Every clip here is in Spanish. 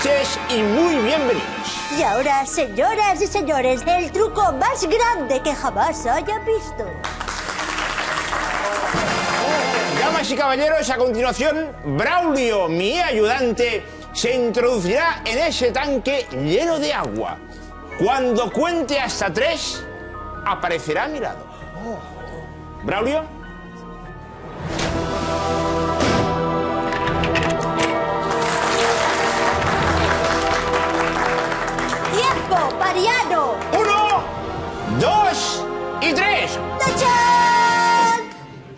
noches y muy bienvenidos. Y ahora, señoras y señores, el truco más grande que jamás haya visto. Damas y caballeros, a continuación, Braulio, mi ayudante, se introducirá en ese tanque lleno de agua. Cuando cuente hasta 3, aparecerá a mi lado. Braulio. ¡Tiempo, Mariano! 1, 2 y 3. ¡Tachán!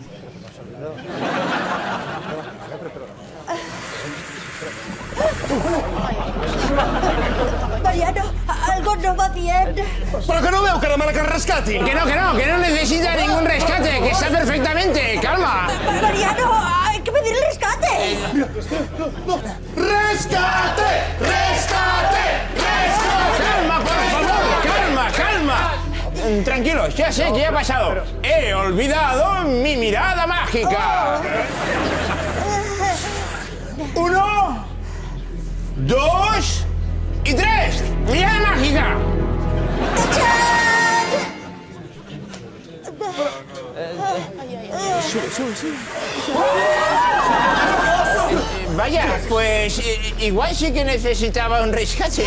Mariano, algo no va bien. Però que no veu que demana que el rescatin? Que no necesita ningún rescate, que está perfectamente. Calma. Mariano, hay que pedir el rescate. No. ¡Rescate! ¡Rescate! ¡Rescate! Calma, por favor, calma. Tranquilos, ya sé qué ha pasado. He olvidado mi mirada mágica. 1, 2 y 3. ¡Mirada mágica! Vaya, pues igual sí que necesitaba un rescate.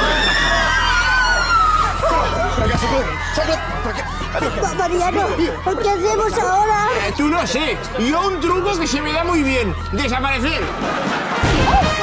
Mariano, ¿qué hacemos ahora? Tú no sé. Yo un truco que se me da muy bien. Desaparecer.